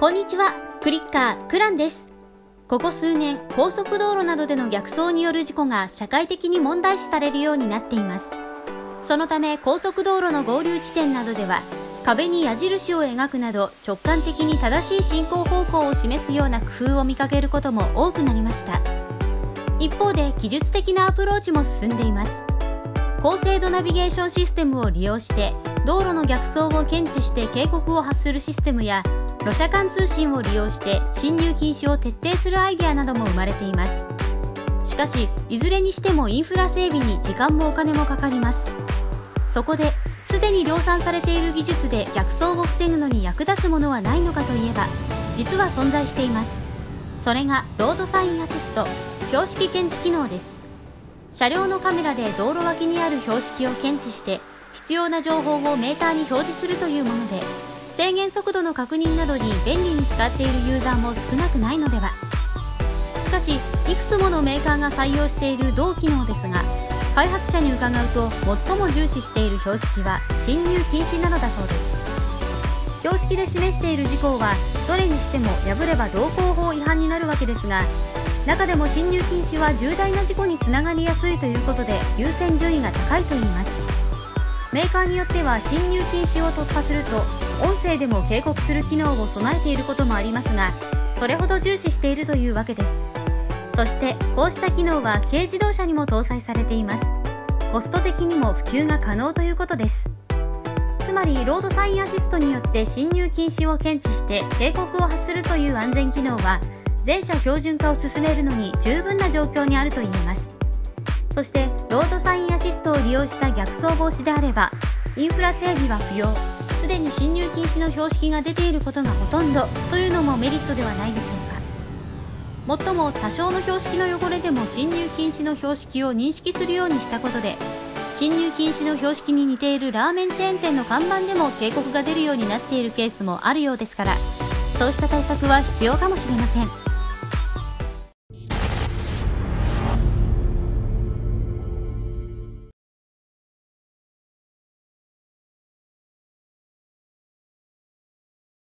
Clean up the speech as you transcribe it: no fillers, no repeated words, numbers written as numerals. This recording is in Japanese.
こんにちは、クリッカークランです。ここ数年、高速道路などでの逆走による事故が社会的に問題視されるようになっています。そのため高速道路の合流地点などでは壁に矢印を描くなど直感的に正しい進行方向を示すような工夫を見かけることも多くなりました。一方で技術的なアプローチも進んでいます。高精度ナビゲーションシステムを利用して道路の逆走を検知して警告を発するシステムや路車間通信を利用して進入禁止を徹底するアイデアなども生まれています。しかしいずれにしてもインフラ整備に時間もお金もかかります。そこですでに量産されている技術で逆走を防ぐのに役立つものはないのかといえば、実は存在しています。それがロードサインアシスト、標識検知機能です。車両のカメラで道路脇にある標識を検知して必要な情報をメーターに表示するというもので、制限速度の確認などに便利に使っているユーザーも少なくないのでは。しかしいくつものメーカーが採用している同機能ですが、開発者に伺うと最も重視している標識は進入禁止なのだそうです。標識で示している事項はどれにしても破れば道交法違反になるわけですが、中でも進入禁止は重大な事故につながりやすいということで優先順位が高いといいます。メーカーによっては進入禁止を突破すると音声でも警告する機能を備えていることもありますが、それほど重視しているというわけです。そしてこうした機能は軽自動車にも搭載されています。コスト的にも普及が可能ということです。つまりロードサインアシストによって進入禁止を検知して警告を発するという安全機能は全車標準化を進めるのに十分な状況にあると言えます。そしてロードサインアシストを利用した逆走防止であればインフラ整備は不要、すでに進入禁止の標識が出ていることがほとんどというのもメリットではないでしょうか。もっとも多少の標識の汚れでも進入禁止の標識を認識するようにしたことで、進入禁止の標識に似ているラーメンチェーン店の看板でも警告が出るようになっているケースもあるようですから、そうした対策は必要かもしれません。